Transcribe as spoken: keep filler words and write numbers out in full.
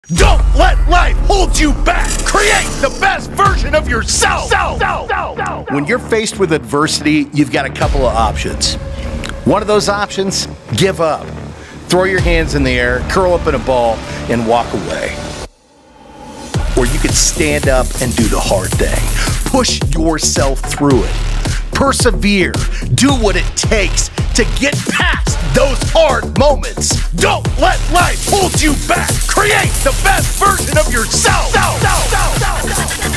Don't let life hold you back. Create the best version of yourself. When you're faced with adversity, you've got a couple of options. One of those options, give up. Throw your hands in the air, curl up in a ball, and walk away. Or you can stand up and do the hard thing. Push yourself through it. Persevere. Do what it takes to get past those hard moments. Don't let life hold you back. Create the best version of yourself.